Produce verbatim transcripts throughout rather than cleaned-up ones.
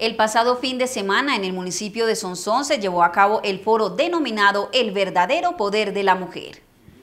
El pasado fin de semana en el municipio de Sonsón se llevó a cabo el foro denominado El verdadero poder de la mujer.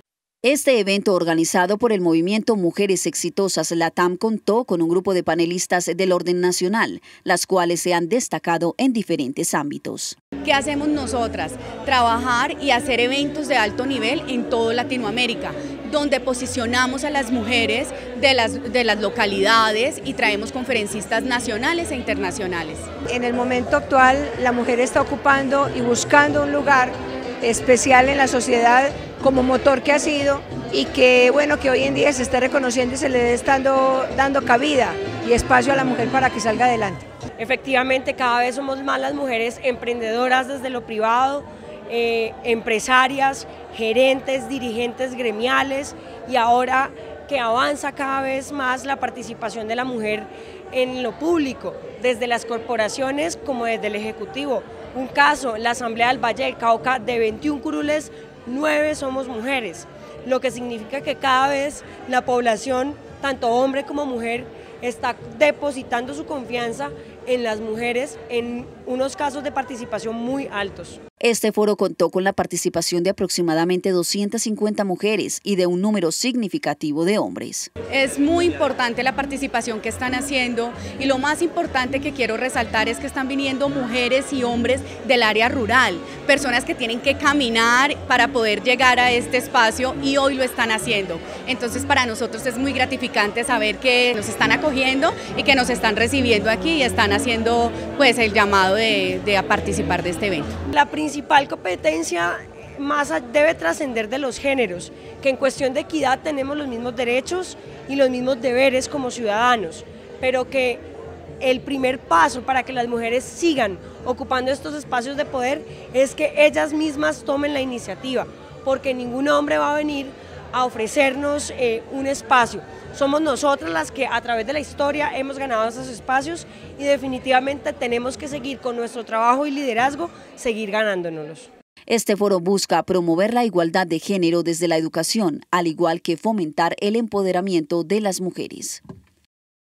Este evento, organizado por el movimiento Mujeres Exitosas LATAM, contó con un grupo de panelistas del orden nacional, las cuales se han destacado en diferentes ámbitos. ¿Qué hacemos nosotras? Trabajar y hacer eventos de alto nivel en toda Latinoamérica, donde posicionamos a las mujeres de las, de las localidades y traemos conferencistas nacionales e internacionales. En el momento actual, la mujer está ocupando y buscando un lugar especial en la sociedad como motor que ha sido y que bueno que hoy en día se está reconociendo y se le está dando, dando cabida y espacio a la mujer para que salga adelante. Efectivamente, cada vez somos más las mujeres emprendedoras desde lo privado, eh, empresarias, gerentes, dirigentes gremiales, y ahora que avanza cada vez más la participación de la mujer en lo público, desde las corporaciones como desde el Ejecutivo. Un caso, la Asamblea del Valle del Cauca, de veintiún curules, nueve somos mujeres, lo que significa que cada vez la población, tanto hombre como mujer, está depositando su confianza en las mujeres en unos casos de participación muy altos. Este foro contó con la participación de aproximadamente doscientas cincuenta mujeres y de un número significativo de hombres. Es muy importante la participación que están haciendo, y lo más importante que quiero resaltar es que están viniendo mujeres y hombres del área rural, personas que tienen que caminar para poder llegar a este espacio y hoy lo están haciendo. Entonces para nosotros es muy gratificante saber que nos están acogiendo y que nos están recibiendo aquí y están haciendo pues el llamado de, de a participar de este evento. La principal competencia más debe trascender de los géneros, que en cuestión de equidad tenemos los mismos derechos y los mismos deberes como ciudadanos, pero que el primer paso para que las mujeres sigan ocupando estos espacios de poder es que ellas mismas tomen la iniciativa, porque ningún hombre va a venir a ofrecernos eh, un espacio. Somos nosotras las que a través de la historia hemos ganado esos espacios y definitivamente tenemos que seguir con nuestro trabajo y liderazgo, seguir ganándonos. Este foro busca promover la igualdad de género desde la educación, al igual que fomentar el empoderamiento de las mujeres.